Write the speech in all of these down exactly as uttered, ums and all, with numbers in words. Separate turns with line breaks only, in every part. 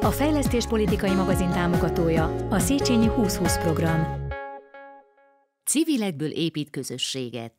A fejlesztéspolitikai magazin támogatója a Széchenyi húsz-húsz program.
Civilekből épít közösséget.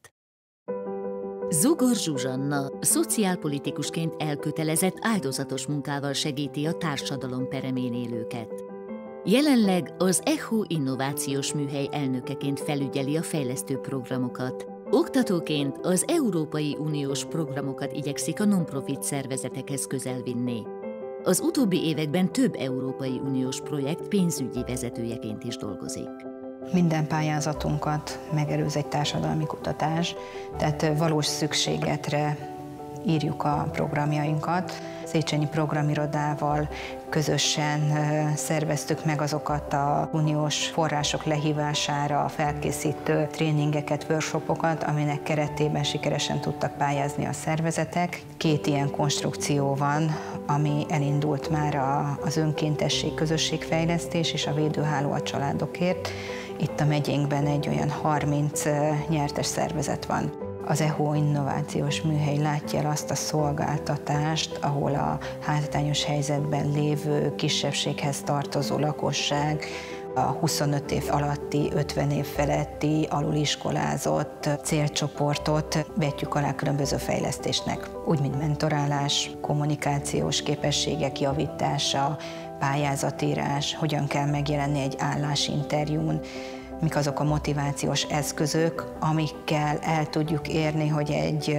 Zugor Zsuzsanna szociálpolitikusként elkötelezett áldozatos munkával segíti a társadalom peremén élőket. Jelenleg az ECHO innovációs műhely elnökeként felügyeli a fejlesztő programokat. Oktatóként az Európai Uniós programokat igyekszik a non-profit szervezetekhez közel vinni. Az utóbbi években több Európai Uniós projekt pénzügyi vezetőjeként is dolgozik.
Minden pályázatunkat megelőz egy társadalmi kutatás, tehát valós szükségletre írjuk a programjainkat. Széchenyi programirodával közösen szerveztük meg azokat az uniós források lehívására felkészítő tréningeket, workshopokat, aminek keretében sikeresen tudtak pályázni a szervezetek. Két ilyen konstrukció van, ami elindult már az önkéntesség, közösségfejlesztés és a védőháló a családokért. Itt a megyénkben egy olyan harminc nyertes szervezet van. Az ECHO innovációs műhely látja el azt a szolgáltatást, ahol a hátrányos helyzetben lévő kisebbséghez tartozó lakosság, a huszonöt év alatti, ötven év feletti, aluliskolázott célcsoportot vetjük alá különböző fejlesztésnek. Úgy, mint mentorálás, kommunikációs képességek javítása, pályázatírás, hogyan kell megjelenni egy állásinterjún, mik azok a motivációs eszközök, amikkel el tudjuk érni, hogy egy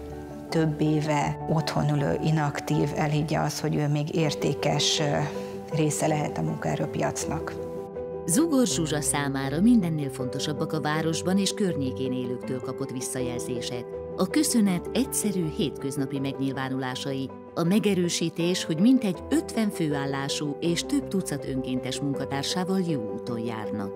több éve otthon ülő, inaktív elhiggye azt, hogy ő még értékes része lehet a munkaerőpiacnak.
Zugor Zsuzsa számára mindennél fontosabbak a városban és környékén élőktől kapott visszajelzések. A köszönet egyszerű, hétköznapi megnyilvánulásai, a megerősítés, hogy mintegy ötven főállású és több tucat önkéntes munkatársával jó úton járnak.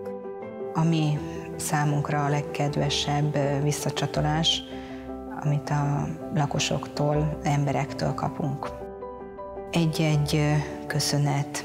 Ami számunkra a legkedvesebb visszacsatolás, amit a lakosoktól, emberektől kapunk. Egy-egy köszönet,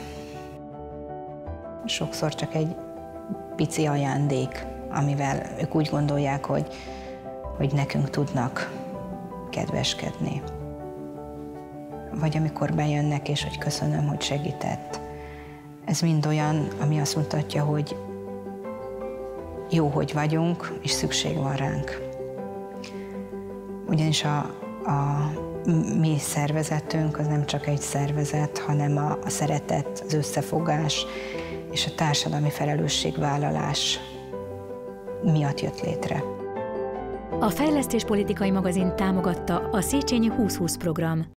sokszor csak egy pici ajándék, amivel ők úgy gondolják, hogy, hogy nekünk tudnak kedveskedni. Vagy amikor bejönnek, és hogy köszönöm, hogy segített. Ez mind olyan, ami azt mutatja, hogy jó, hogy vagyunk, és szükség van ránk. Ugyanis a, a mi szervezetünk az nem csak egy szervezet, hanem a, a szeretet, az összefogás és a társadalmi felelősségvállalás miatt jött létre.
A fejlesztéspolitikai magazin támogatta a Széchenyi húsz-húsz program.